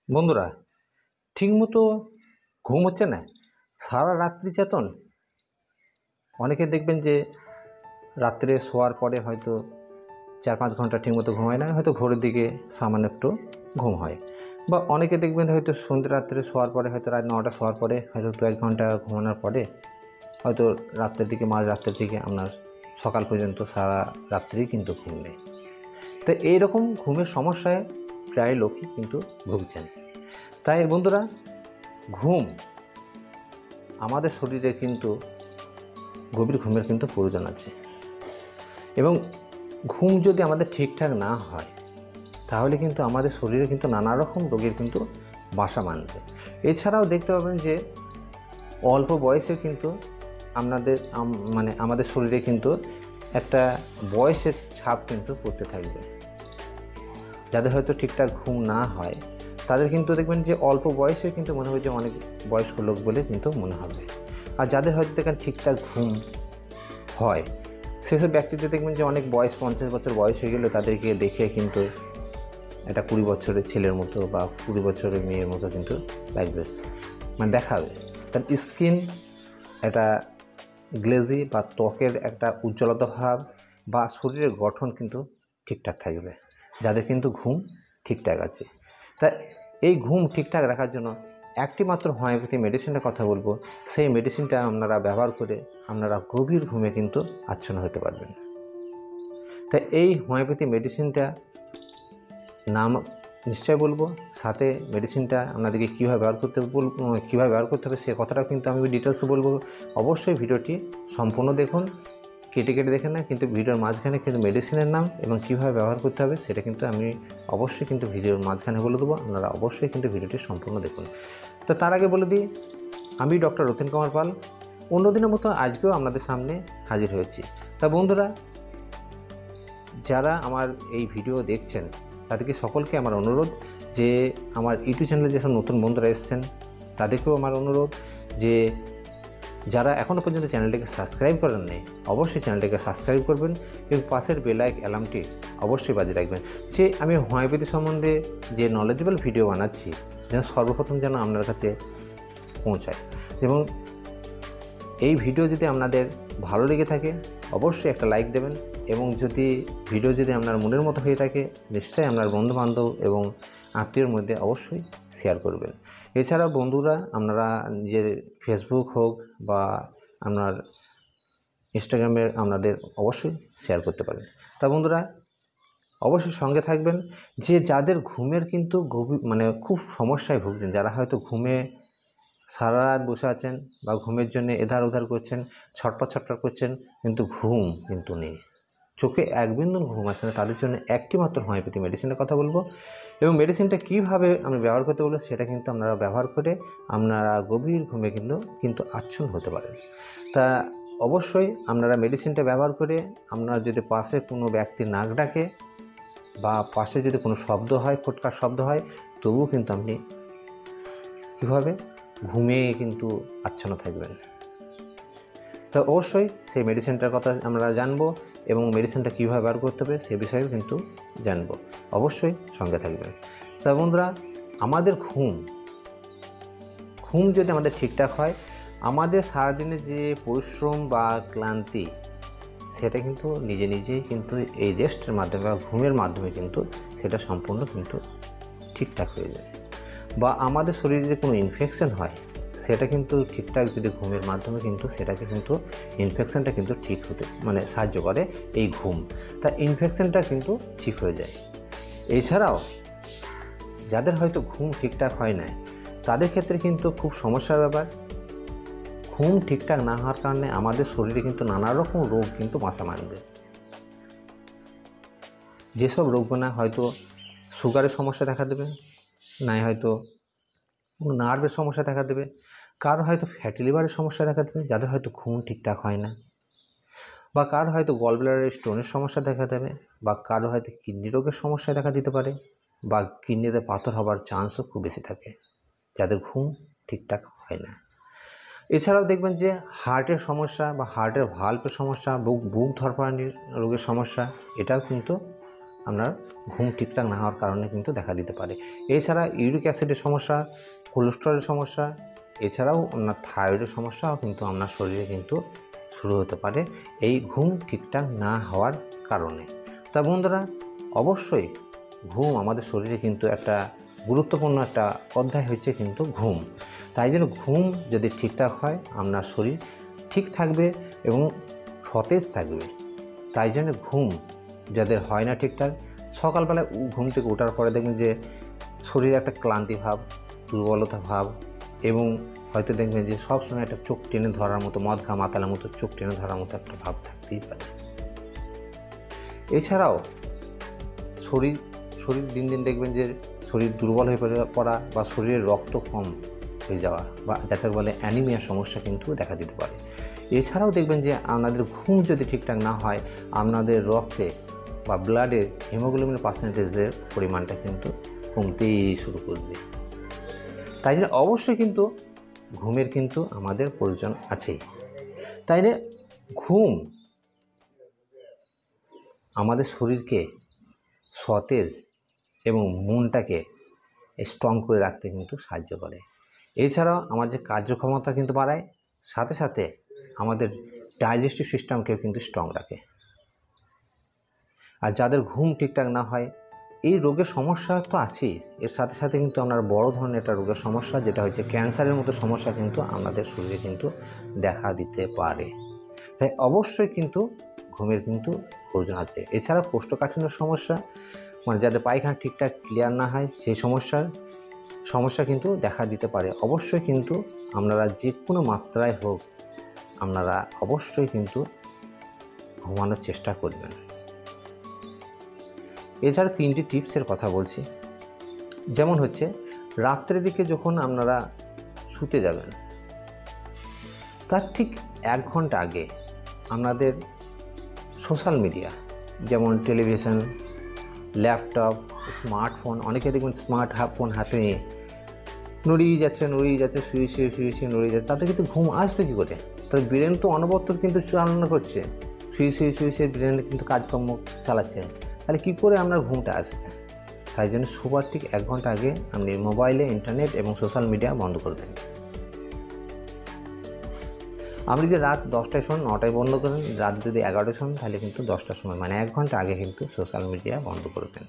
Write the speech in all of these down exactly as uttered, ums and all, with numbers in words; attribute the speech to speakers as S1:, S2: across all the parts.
S1: বন্ধুরা, ঠিকমতো ঘুম হচ্ছে না, সারা রাত্রি চেতন। অনেকে দেখবেন যে রাত্রে শোয়ার পরে হয়তো চার পাঁচ ঘন্টা ঠিকমতো ঘুমায় না, হয়তো ভোরের দিকে সামান্য একটু ঘুম হয়। বা অনেকে দেখবেন হয়তো সন্ধ্যে রাত্রে শোয়ার পরে, হয়তো রাত নটা শোয়ার পরে হয়তো দু এক ঘন্টা ঘুমানোর পরে হয়তো রাত্রের দিকে মাঝ রাত্রের দিকে আপনার সকাল পর্যন্ত সারা রাত্রেই কিন্তু ঘুম নেই। তো এইরকম ঘুমের সমস্যায় প্রায় লোকই কিন্তু ভুগছেন। তাই বন্ধুরা, ঘুম আমাদের শরীরে কিন্তু গভীর ঘুমের কিন্তু প্রয়োজন আছে, এবং ঘুম যদি আমাদের ঠিকঠাক না হয় তাহলে কিন্তু আমাদের শরীরে কিন্তু নানা রকম রোগের কিন্তু বাসা বাঁধবে। এছাড়াও দেখতে পাবেন যে অল্প বয়সে কিন্তু আপনাদের মানে আমাদের শরীরে কিন্তু একটা বয়সের ছাপ কিন্তু পড়তে থাকবে। যাদের হয়তো ঠিকঠাক ঘুম না হয় তাদের কিন্তু দেখবেন যে অল্প বয়সে কিন্তু মনে হবে যে অনেক বয়স্ক লোক বলে কিন্তু মনে হবে। আর যাদের হয়তো দেখেন ঠিকঠাক ঘুম হয় সেসব ব্যক্তিদের দেখবেন যে অনেক বয়স, পঞ্চাশ বছর বয়স হয়ে গেলে তাদেরকে দেখে কিন্তু একটা কুড়ি বছরের ছেলের মতো বা কুড়ি বছরের মেয়ের মতো কিন্তু লাগবে, মানে দেখাবে। তার স্কিন একটা গ্লেজি বা ত্বকের একটা উজ্জ্বলতা ভাব বা শরীরের গঠন কিন্তু ঠিকঠাক থাকবে, যাদের কিন্তু ঘুম ঠিকঠাক আছে। তাই এই ঘুম ঠিকঠাক রাখার জন্য একটি মাত্র হোমিওপ্যাথি মেডিসিনের কথা বলবো। সেই মেডিসিনটা আপনারা ব্যবহার করে আপনারা গভীর ঘুমে কিন্তু আচ্ছন্ন হতে পারবেন। তাই এই হোমিওপ্যাথি মেডিসিনটা নাম নিশ্চয় বলবো, সাথে মেডিসিনটা আপনাদেরকে কীভাবে ব্যবহার করতে বলবো, কীভাবে ব্যবহার করতে হবে সে কথাটাও কিন্তু আমি ডিটেলসে বলবো। অবশ্যই ভিডিওটি সম্পূর্ণ দেখুন, কেটে কেটে দেখেন না, কিন্তু ভিডিওর মাঝখানে কিন্তু মেডিসিনের নাম এবং কীভাবে ব্যবহার করতে হবে সেটা কিন্তু আমি অবশ্যই কিন্তু ভিডিওর মাঝখানে বলে দেবো। আপনারা অবশ্যই কিন্তু ভিডিওটি সম্পূর্ণ দেখুন। তো তার আগে বলে দিই, আমি ডক্টর রতিন কুমার পাল অন্যদিনের মতো আজকেও আপনাদের সামনে হাজির হয়েছি। তা বন্ধুরা, যারা আমার এই ভিডিও দেখছেন তাদেরকে সকলকে আমার অনুরোধ যে আমার ইউটিউব চ্যানেলে যেসব নতুন বন্ধুরা এসেছেন তাদেরকেও আমার অনুরোধ যে যারা এখনও পর্যন্ত চ্যানেলটিকে সাবস্ক্রাইব করেন নাই অবশ্যই চ্যানেলটিকে সাবস্ক্রাইব করবেন এবং পাশের বেল আইকন অ্যালার্মটি অবশ্যই বাজিয়ে রাখবেন, যে আমি হোমিওপ্যাথি সম্বন্ধে যে নলেজেবল ভিডিও বানাচ্ছি যেন সর্বপ্রথম যেন আপনার কাছে পৌঁছায়। এবং এই ভিডিও যদি আপনাদের ভালো লেগে থাকে অবশ্যই একটা লাইক দেবেন, এবং যদি ভিডিও যদি আপনার মনের মতো হয়ে থাকে নিশ্চয়ই আপনার বন্ধুবান্ধব এবং আত্মীয়র মধ্যে অবশ্যই শেয়ার করবেন। এছাড়াও বন্ধুরা, আপনারা নিজের ফেসবুক হোক বা আপনার ইনস্টাগ্রামে আপনাদের অবশ্যই শেয়ার করতে পারেন। তা বন্ধুরা, অবশ্যই সঙ্গে থাকবেন। যে যাদের ঘুমের কিন্তু গভীর মানে খুব সমস্যায় ভুগছেন, যারা হয়তো ঘুমে সারা রাত বসে আছেন বা ঘুমের জন্য এধার ওধার করছেন, ছটপট ছটপট করছেন, কিন্তু ঘুম কিন্তু নেই, চোখে এক বিন্দু ঘুম আসছে না, তাদের জন্য একটি মাত্র হোমিওপ্যাথি মেডিসিনের কথা বলবো। এবং মেডিসিনটা কীভাবে আমি ব্যবহার করতে বলবো সেটা কিন্তু আপনারা ব্যবহার করে আপনারা গভীর ঘুমে কিন্তু কিন্তু আচ্ছন্ন হতে পারেন। তা অবশ্যই আপনারা মেডিসিনটা ব্যবহার করে আপনারা যদি পাশে কোনো ব্যক্তি নাক ডাকে বা পাশে যদি কোনো শব্দ হয়, ফোটকার শব্দ হয়, তবুও কিন্তু আপনি কীভাবে ঘুমিয়ে কিন্তু আচ্ছন্ন থাকবেন। তো অবশ্যই সেই মেডিসিনটার কথা আমরা জানবো এবং মেডিসিনটা কীভাবে ব্যবহার করতে হবে সে বিষয়েও কিন্তু জানবো। অবশ্যই সঙ্গে থাকবেন। তা বন্ধুরা, আমাদের ঘুম ঘুম যদি আমাদের ঠিকঠাক হয়, আমাদের সারাদিনের যে পরিশ্রম বা ক্লান্তি সেটা কিন্তু নিজে নিজেই কিন্তু এই রেস্টের মাধ্যমে বা ঘুমের মাধ্যমে কিন্তু সেটা সম্পূর্ণ কিন্তু ঠিকঠাক হয়ে যায়। বা আমাদের শরীরে যদি কোনো ইনফেকশন হয় সেটা কিন্তু ঠিকঠাক যদি ঘুমের মাধ্যমে কিন্তু সেটাকে কিন্তু ইনফেকশানটা কিন্তু ঠিক হতে মানে সাহায্য করে এই ঘুম। তা ইনফেকশানটা কিন্তু ঠিক হয়ে যায়। এছাড়াও যাদের হয়তো ঘুম ঠিকঠাক হয় না তাদের ক্ষেত্রে কিন্তু খুব সমস্যার ব্যাপার। ঘুম ঠিকঠাক না হওয়ার কারণে আমাদের শরীরে কিন্তু নানা রকম রোগ কিন্তু বাসা বাঁধবে। যেসব রোগগুলো হয়তো সুগারের সমস্যা দেখা দেবে, নাই হয়তো কোনো নার্ভের সমস্যা দেখা দেবে, কারো হয়তো ফ্যাটি লিভারের সমস্যা দেখা দেবে যাদের হয়তো ঘুম ঠিকঠাক হয় না, বা কারো হয়তো গল ব্লাডারের স্টোনের সমস্যা দেখা দেবে, বা কারো হয়তো কিডনি রোগের সমস্যা দেখা দিতে পারে, বা কিডনিতে পাথর হবার চান্সও খুব বেশি থাকে যাদের ঘুম ঠিকঠাক হয় না। এছাড়াও দেখবেন যে হার্টের সমস্যা বা হার্টের ভাল্বের সমস্যা, বুক বুক ধরফরানির রোগের সমস্যা, এটাও কিন্তু আপনার ঘুম ঠিকঠাক না হওয়ার কারণে কিন্তু দেখা দিতে পারে। এছাড়া ইউরিক অ্যাসিডের সমস্যা, কোলেস্টেরলের সমস্যা, এছাড়াও আপনার থাইরয়েডের সমস্যাও কিন্তু আপনার শরীরে কিন্তু শুরু হতে পারে এই ঘুম ঠিকঠাক না হওয়ার কারণে। তা বন্ধুরা, অবশ্যই ঘুম আমাদের শরীরে কিন্তু একটা গুরুত্বপূর্ণ একটা অধ্যায় হচ্ছে কিন্তু ঘুম। তাই জন্য ঘুম যদি ঠিকঠাক হয় আপনার শরীর ঠিক থাকবে এবং সতেজ থাকবে। তাই জন্য ঘুম যাদের হয় না ঠিকঠাক, সকালবেলা ঘুম থেকে ওঠার পরে দেখবেন যে শরীরে একটা ক্লান্তি ভাব, দুর্বলতা ভাব এবং হয়তো দেখবেন যে সবসময় একটা চোখ টেনে ধরার মতো, মদ ঘা মাতালের মতো চোখ টেনে ধরার মতো একটা ভাব থাকতেই পারে। এছাড়াও শরীর শরীর দিন দিন দেখবেন যে শরীর দুর্বল হয়ে পড়া বা শরীরে রক্ত কম হয়ে যাওয়া বা যাতে বলে অ্যানিমিয়া সমস্যা কিন্তু দেখা দিতে পারে। এছাড়াও দেখবেন যে আপনাদের ঘুম যদি ঠিকঠাক না হয়, আপনাদের রক্তে বা ব্লাডে হিমোগ্লোবিনের পার্সেন্টেজের পরিমাণটা কিন্তু কমতেই শুরু করবে। তাই জন্য অবশ্যই কিন্তু ঘুমের কিন্তু আমাদের প্রয়োজন আছে। তাই না ঘুম আমাদের শরীরকে সতেজ এবং মনটাকে স্ট্রং করে রাখতে কিন্তু সাহায্য করে। এছাড়াও আমার যে কার্যক্ষমতা কিন্তু বাড়ায়, সাথে সাথে আমাদের ডাইজেস্টিভ সিস্টেমকেও কিন্তু স্ট্রং রাখে। আর যাদের ঘুম ঠিকঠাক না হয়, এই রোগের সমস্যা তো আছেই, এর সাথে সাথে কিন্তু আপনার বড় ধরনের একটা রোগের সমস্যা যেটা হচ্ছে ক্যান্সারের মতো সমস্যা কিন্তু আমাদের শরীরে কিন্তু দেখা দিতে পারে। তাই অবশ্যই কিন্তু ঘুমের কিন্তু প্রয়োজন আছে। এছাড়া কোষ্ঠকাঠিন্যের সমস্যা, মানে যাদের পায়খানা ঠিকঠাক ক্লিয়ার না হয়, সেই সমস্যার সমস্যা কিন্তু দেখা দিতে পারে। অবশ্যই কিন্তু আপনারা যে কোনো মাত্রায় হোক, আপনারা অবশ্যই কিন্তু ঘুমানোর চেষ্টা করবেন। এছাড়া তিনটি টিপসের কথা বলছি, যেমন হচ্ছে রাত্রের দিকে যখন আপনারা শুতে যাবেন তার ঠিক এক ঘন্টা আগে আপনাদের সোশ্যাল মিডিয়া যেমন টেলিভিশন, ল্যাপটপ, স্মার্টফোন, অনেকে দেখবেন স্মার্ট ফোন হাতে নিয়ে নড়িয়ে যাচ্ছে নড়িয়ে যাচ্ছে শুয়ে শুয়ে শুয়ে শুয়ে নড়িয়ে যাচ্ছে, তাতে কিন্তু ঘুম আসবে কী করে? তার ব্রেন তো অনবরত কিন্তু চালনা করছে, শুয়ে শুয়ে শুয়ে শুয়ে ব্রেন কিন্তু কাজকর্ম চালাচ্ছে, তাহলে কী করে আপনার ঘুমটা আসবে? তাই জন্য শোবার ঠিক এক ঘন্টা আগে আপনি মোবাইলে ইন্টারনেট এবং সোশ্যাল মিডিয়া বন্ধ করবেন। আপনি যদি রাত দশটায় শোন, নটায় বন্ধ করেন, রাত যদি এগারোটায় শোন, তাহলে কিন্তু দশটার সময় মানে এক ঘন্টা আগে কিন্তু সোশ্যাল মিডিয়া বন্ধ করবেন।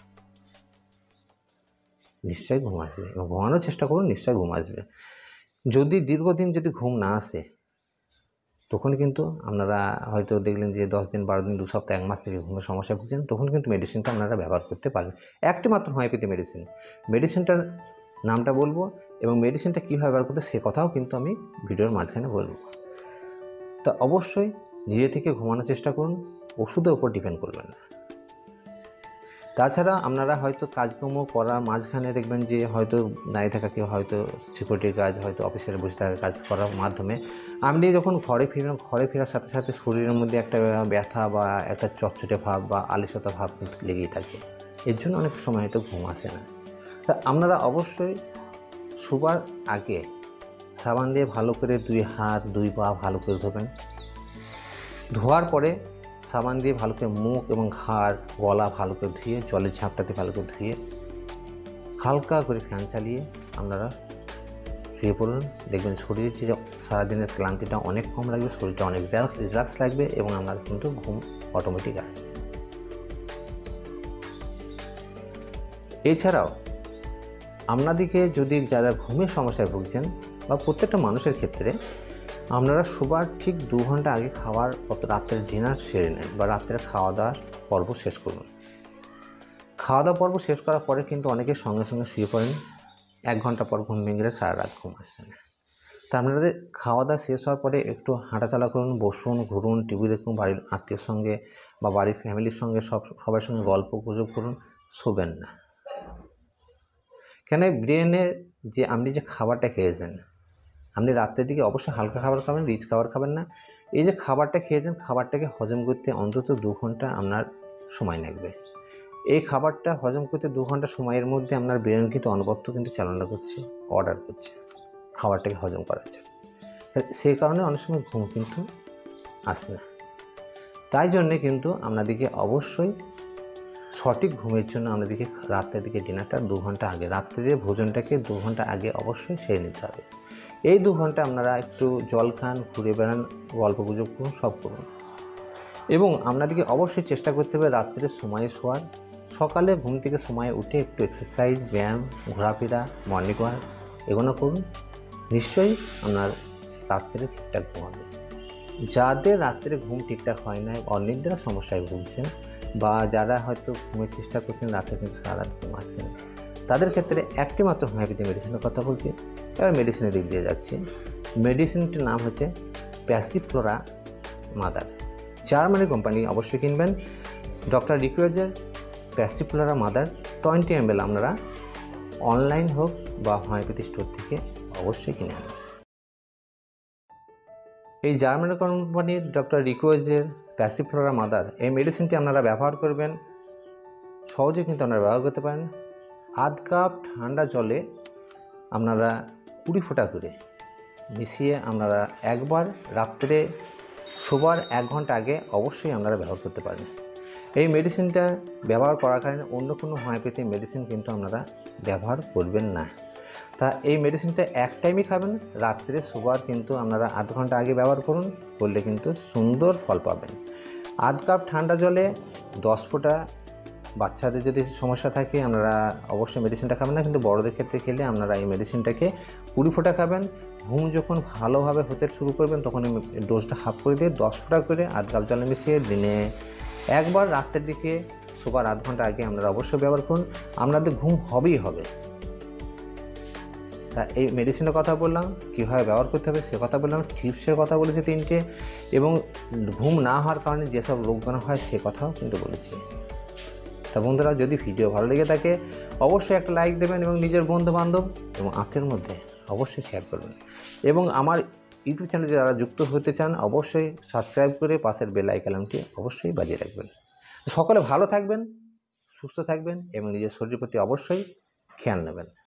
S1: নিশ্চয়ই ঘুম আসবে এবং ঘুমানোর চেষ্টা করুন, নিশ্চয়ই ঘুম আসবে। যদি দীর্ঘদিন যদি ঘুম না আসে, তখন কিন্তু আপনারা হয়তো দেখলেন যে দশ দিন, বারো দিন, দু সপ্তাহ, এক মাস থেকে ঘুমের সমস্যায় ভুগছেন, তখন কিন্তু মেডিসিনটা আপনারা ব্যবহার করতে পারেন। একটি মাত্র হোমিওপ্যাথি মেডিসিন, মেডিসিনটার নামটা বলবো এবং মেডিসিনটা কীভাবে ব্যবহার করতে সে কথাও কিন্তু আমি ভিডিওর মাঝখানে বলবো। তা অবশ্যই নিজে থেকে ঘুমানোর চেষ্টা করুন, ওষুধের উপর ডিপেন্ড করবেন না। তাছাড়া আপনারা হয়তো কাজকর্ম করার মাঝখানে দেখবেন যে হয়তো দাঁড়িয়ে থাকা, কেউ হয়তো সিকিউরিটির কাজ, হয়তো অফিসের বসে থাকার কাজ করার মাধ্যমে আপনি যখন ঘরে ফিরেন, ঘরে ফেরার সাথে সাথে শরীরের মধ্যে একটা ব্যথা বা একটা চটচটে ভাব বা আলস্যতা ভাব কিন্তু লেগেই থাকে। এর জন্য অনেক সময় হয়তো ঘুম আসে না। তা আপনারা অবশ্যই শোবার আগে সাবান দিয়ে ভালো করে দুই হাত দুই পা ভালো করে ধোবেন। ধোয়ার পরে সাবান দিয়ে ভালো করে মুখ এবং ঘাড়, গলা ভালো করে ধুয়ে, জলের ঝাপটাতে ভালো করে ধুয়ে হালকা করে ফ্যান চালিয়ে আপনারা শুয়ে পড়ুন। দেখবেন শরীরের যে সারাদিনের ক্লান্তিটা অনেক কম লাগবে, শরীরটা অনেক রিল্যাক্স লাগবে এবং আপনার কিন্তু ঘুম অটোমেটিক আসবে। এছাড়াও আপনাদেরকে যদি যারা ঘুমের সমস্যায় ভুগছেন বা প্রত্যেকটা মানুষের ক্ষেত্রে আপনারা শোবার ঠিক দু ঘন্টা আগে খাওয়ার রাত্রের ডিনার সেরে নেন বা রাত্রের খাওয়া দাওয়ার পর্ব শেষ করুন। খাওয়া দাওয়া পর্ব শেষ করার পরে কিন্তু অনেকে সঙ্গে সঙ্গে শুয়ে পড়েন, এক ঘন্টা পর ঘুম ভেঙে গেলে সারা রাত ঘুম আসছে না। তা আপনাদের খাওয়া দাওয়া শেষ হওয়ার পরে একটু হাঁটাচলা করুন, বসুন, ঘুরুন, টিভি দেখুন, বাড়ির আত্মীয়র সঙ্গে বা বাড়ির ফ্যামিলির সঙ্গে সব সবার সঙ্গে গল্প গুজব করুন, শোবেন না। কেন ব্রেনের যে আপনি যে খাবারটা খেয়েছেন, আপনি রাত্রের দিকে অবশ্যই হালকা খাবার খাবেন, রিচ খাবার খাবেন না। এই যে খাবারটা খেয়েছেন, খাবারটাকে হজম করতে অন্তত দু ঘন্টা আপনার সময় লাগবে। এই খাবারটা হজম করতে দু ঘন্টা সময়ের মধ্যে আপনার ব্রেন কিন্তু অনবরত কিন্তু চালনা করছে, অর্ডার করছে খাবারটাকে হজম করার জন্য। সেই কারণে অনেক সময় ঘুম কিন্তু আসে না। তাই জন্যে কিন্তু আপনাদেরকে অবশ্যই সঠিক ঘুমের জন্য আমাদেরকে রাত্রের দিকে ডিনারটা দু ঘন্টা আগে, রাত্রে ভোজনটাকে দু ঘন্টা আগে অবশ্যই সেরে নিতে হবে। এই দু ঘন্টা আপনারা একটু জল খান, ঘুরে বেড়ান, গল্প গুজব করুন, সব করুন। এবং আপনাদেরকে অবশ্যই চেষ্টা করতে হবে রাত্রে সময়ে শোয়ার। সকালে ঘুম থেকে সময়ে উঠে একটু এক্সারসাইজ, ব্যায়াম, ঘোরাফেরা, মর্নিং ওয়াক এগুলো করুন। নিশ্চয়ই আপনার রাত্রে ঠিকঠাক ঘুম হবে। যাদের রাত্রে ঘুম ঠিকঠাক হয় না, অনিদ্রার সমস্যায় ভুগছেন, বা যারা হয়তো ঘুমের চেষ্টা করছেন রাতে কিন্তু সারা রাত ঘুম আসছে না, তাদের ক্ষেত্রে একটি মাত্র হোমিওপ্যাথি মেডিসিনের কথা বলছি। এবার মেডিসিনের দিক দিয়ে যাচ্ছি। মেডিসিনটির নাম হচ্ছে প্যাসিফ্লোরা মাদার। জার্মানি কোম্পানি, অবশ্যই কিনবেন। ডক্টর রিকুয়েজের passiflora mother twenty M L আপনারা অনলাইন হোক বা হোমিওপ্যাথি স্টোর থেকে অবশ্যই কিনে আনবেন। এই জার্মানি কোম্পানির ডক্টর রিকুয়েজের প্যাসিফ্লোরা মাদার এই মেডিসিনটি আপনারা ব্যবহার করবেন, সহজে কিন্তু আপনারা ব্যবহার করতে পারেন। আধ কাপ ঠান্ডা জলে আপনারা কুড়ি ফোঁটা করে মিশিয়ে আপনারা একবার রাত্রে শোবার এক ঘন্টা আগে অবশ্যই আপনারা ব্যবহার করতে পারেন। এই মেডিসিনটা ব্যবহার করার কারণে অন্য কোনো হোমিওপ্যাথি মেডিসিন কিন্তু আপনারা ব্যবহার করবেন না। তা এই মেডিসিনটা এক টাইমই খাবেন, রাত্রে শোবার কিন্তু আপনারা আধ ঘন্টা আগে ব্যবহার করুন, করলে কিন্তু সুন্দর ফল পাবেন। আধ কাপ ঠান্ডা জলে দশ ফোঁটা, বাচ্চাদের যদি সমস্যা থাকে আপনারা অবশ্যই মেডিসিনটা খাবেন না, কিন্তু বড়দের ক্ষেত্রে খেলে আপনারা এই মেডিসিনটাকে কুড়ি ফোঁটা খাবেন। ঘুম যখন ভালোভাবে হতে শুরু করবেন তখন এই ডোজটা হাফ করে দিয়ে দশ ফোঁটা করে আধ কাপ জলে মিশিয়ে দিনে একবার রাত্রের দিকে শোবার আধ ঘন্টা আগে আপনারা অবশ্যই ব্যবহার করুন। আপনাদের ঘুম হবেই হবে। তা এই মেডিসিনের কথা বললাম, কীভাবে ব্যবহার করতে হবে সে কথা বললাম, টিপসের কথা বলেছি তিনটে, এবং ঘুম না হওয়ার কারণে যেসব রোগবান হয় সে কথাও কিন্তু বলেছি। তা বন্ধুরা, যদি ভিডিও ভালো লেগে থাকে অবশ্যই একটা লাইক দেবেন এবং নিজের বন্ধু বান্ধব এবং আত্মীয়ের মধ্যে অবশ্যই শেয়ার করবেন। এবং আমার ইউটিউব চ্যানেলে যারা যুক্ত হতে চান অবশ্যই সাবস্ক্রাইব করে পাশের বেল আইকনটি অবশ্যই বাজিয়ে রাখবেন। সকলে ভালো থাকবেন, সুস্থ থাকবেন এবং নিজের শরীরের প্রতি অবশ্যই খেয়াল নেবেন।